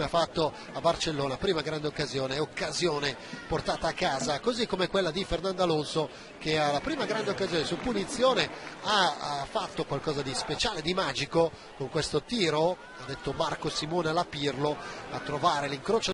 ha fatto a Barcellona, prima grande occasione portata a casa, così come quella di Fernando Alonso che alla prima grande occasione su punizione ha fatto qualcosa di speciale, di magico con questo tiro, ha detto Marco Simone alla Pirlo, a trovare l'incrocio